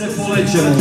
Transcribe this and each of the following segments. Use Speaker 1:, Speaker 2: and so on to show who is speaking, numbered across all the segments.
Speaker 1: se polećemo.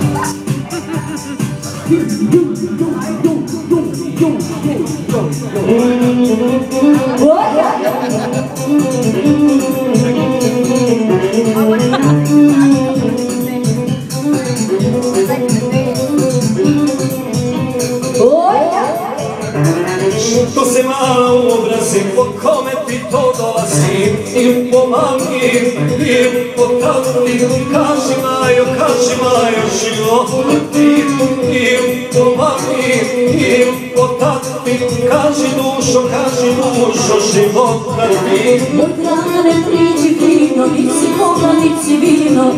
Speaker 2: Što se malo u obrazi, po kome ti to dolazi, i po mami, i po tati, kaži Majo, životi, i po mami, i po tati, kaži dušo, života ti.
Speaker 3: Moj drane, priđi fino, nici koga, nici vino,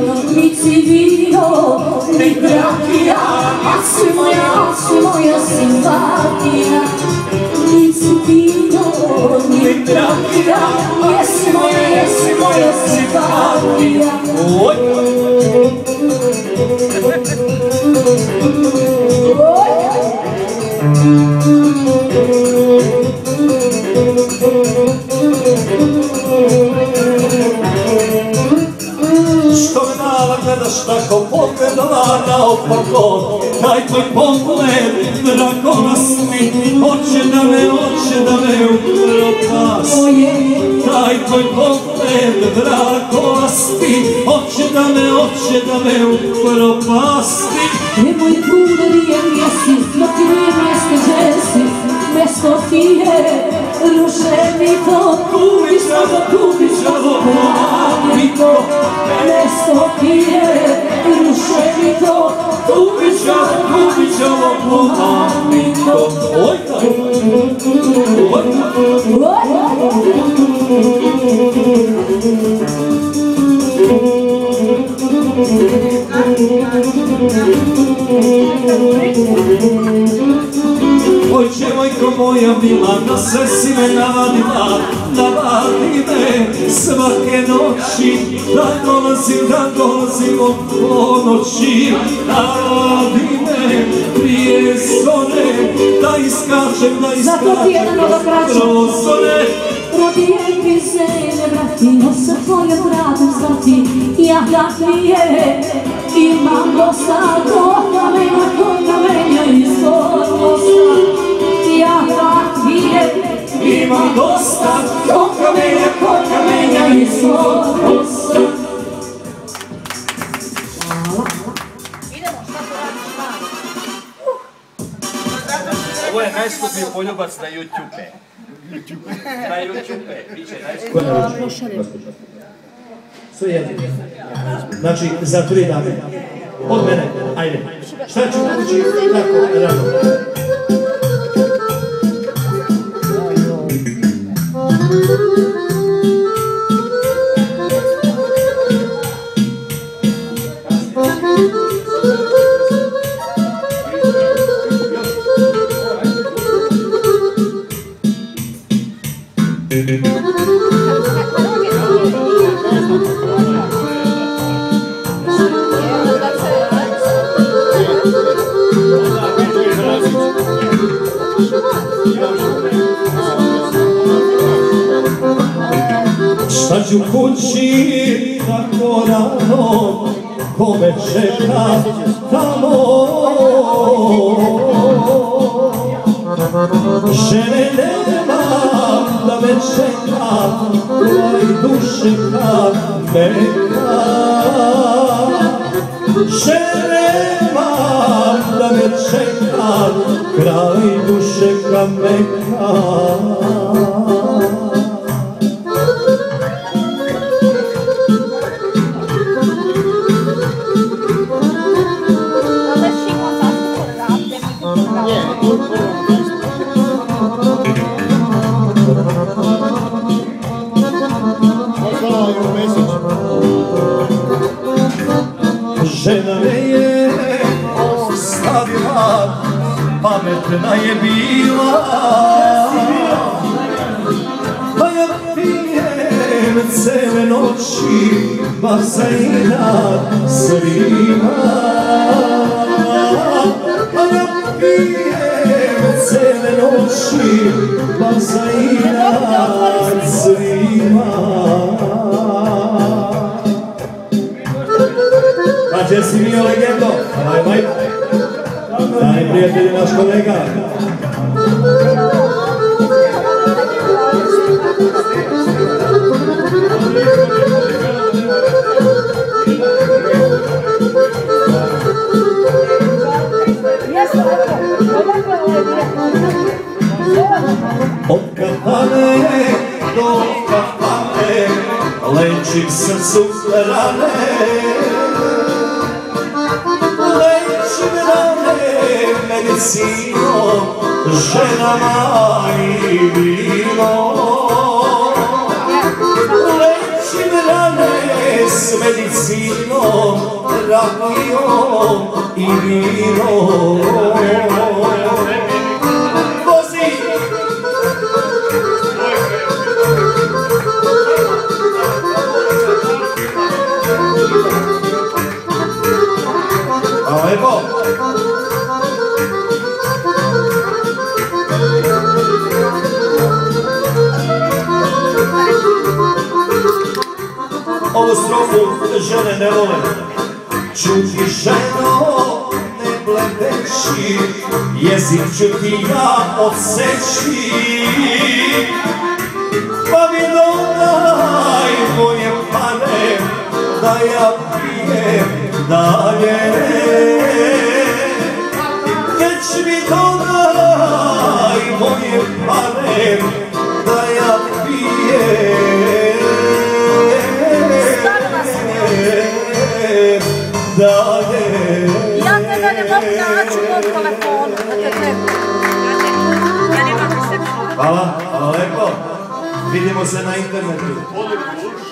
Speaker 3: ni brakija, a si moja simpatija. Nici vino, ni brakija, jesi moja simpatija.
Speaker 2: Što me mala gledaš tako pogledala naopako, taj tvoj pogled dragolasni, hoće da me upropasti. Taj tvoj pogled dragolasni, hoće da me upropasti.
Speaker 3: Nemoj puno nije mjesti, no ti nije mjesto džesi, mjesto ti je ruševito, kubićevo plamito. Mjesto ti je ruševito,
Speaker 2: kubićevo plamito. Oj, oj, djevojko moja mila, na sve si me navadila, navadi me svake noći, da dolazim o ponoći, navadi me prije zore, da iskačem
Speaker 3: zato ti jedan od
Speaker 2: prozore.
Speaker 3: Rodijem ti se ne vrati, no sa tvojom radom zvati, ja takvije imam dosta, ko kamenja iz odnosa. Ja takvije
Speaker 2: imam dosta, ko kamenja iz odnosa.
Speaker 1: Ovo je najskuplji poljubac na YouTube. Na YouTube, bit će najskuplji.
Speaker 2: Sve jedno. Znači, za 3 dane. Od mene, ajde. Šta ću ući tako rano? Šta ću kući tako rano, ko me čeka tamo? Žene nema da me čeka, kraj duše kameka. Žene nema da me čeka, kraj duše kameka. Žena me je ostavila, pametna je bila, pa ja pijem cele noći, bazena svima. Pa ja pijem cele noći, bazena svima. Gdje si bio legendo? Ajmaj. Daj prijatelji, naš kolega. Od kafane do kafane lečim srcu rane, lečim rane medicinom, ženama i vinom. Lečim rane s medicinom, rakijom i vinom.
Speaker 1: Lepo.
Speaker 2: Ovu strofu žene ne vole. Čuti ženo, ne blebeći, jezik ću ti ja odseći. Pa mi dodaj moje pare, da ja pijem dalje. Već mi dodaj moje pare, da ja pijem dalje.
Speaker 3: Ja tebe ne mogu naći u telefonu, da te treba. Ja nemam recepciju.
Speaker 2: Hvala, hvala lepo. Vidimo se na internetu.